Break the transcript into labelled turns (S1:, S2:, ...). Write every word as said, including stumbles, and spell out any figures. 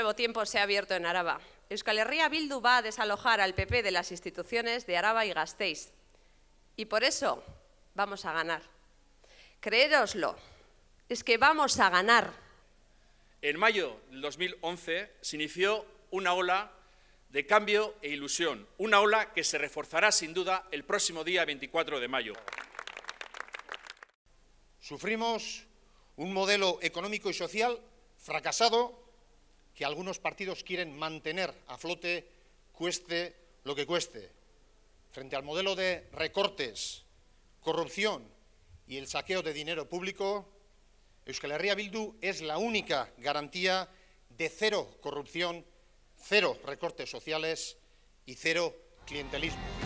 S1: nuevo tiempo se ha abierto en Araba. Euskal Herria Bildu va a desalojar al P P de las instituciones de Araba y Gasteiz. Y por eso vamos a ganar. Creéroslo, es que vamos a ganar.
S2: En mayo del dos mil once se inició una ola de cambio e ilusión, una ola que se reforzará sin duda el próximo día veinticuatro de mayo.
S3: Sufrimos un modelo económico y social fracasado que algunos partidos quieren mantener a flote, cueste lo que cueste. Frente al modelo de recortes, corrupción y el saqueo de dinero público, Euskal Herria Bildu es la única garantía de cero corrupción, cero recortes sociales y cero clientelismo.